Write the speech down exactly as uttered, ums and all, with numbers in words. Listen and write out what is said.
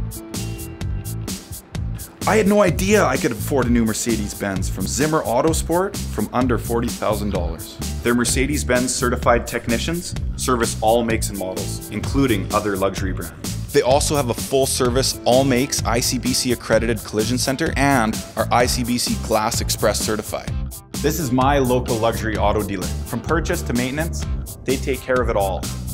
I had no idea I could afford a new Mercedes-Benz from Zimmer Autosport from under forty thousand dollars. Their Mercedes-Benz certified technicians service all makes and models, including other luxury brands. They also have a full service, all makes, I C B C accredited collision center and are I C B C Glass Express certified. This is my local luxury auto dealer. From purchase to maintenance, they take care of it all.